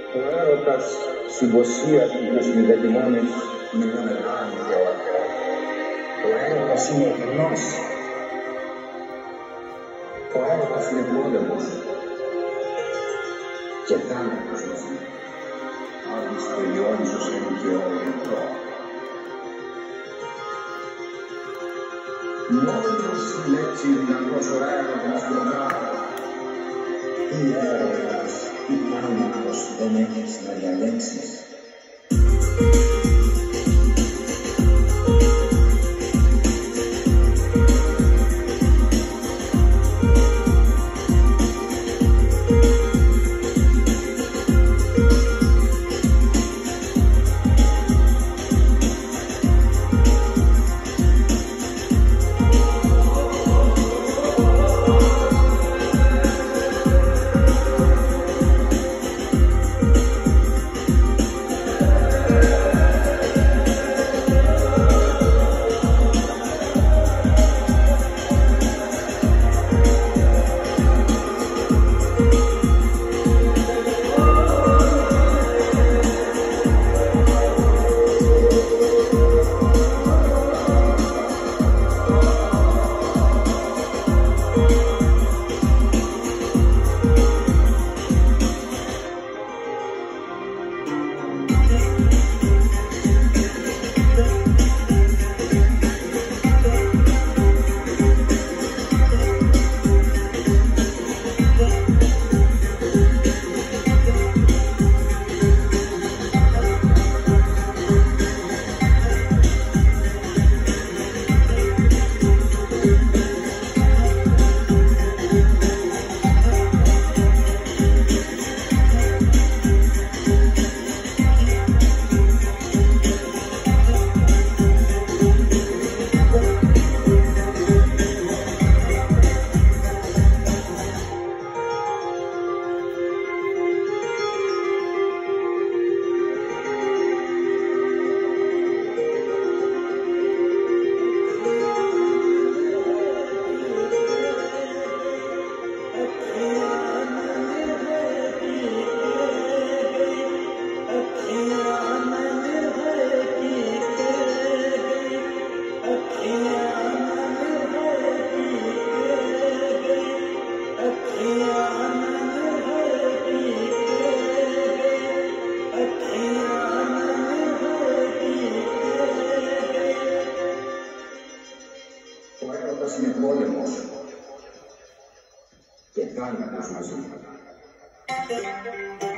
Ο έρωτας συμποσία του που συνδετημόνεις με μια μεγάλη γιορτή. Ο έρωτας είναι γνώση. Ο έρωτας είναι πόλεμος και θάνατος μαζί. Άδεις το Ιόνισος είναι και ο Λεπτό. Μόνος η λέξη δυνατός ο έρωτας προκάλει. Η έρωτας, η θάνατος δεν έχεις να διαλέξεις. Ο έρωτας είναι πόλεμος και θάνατος μαζί.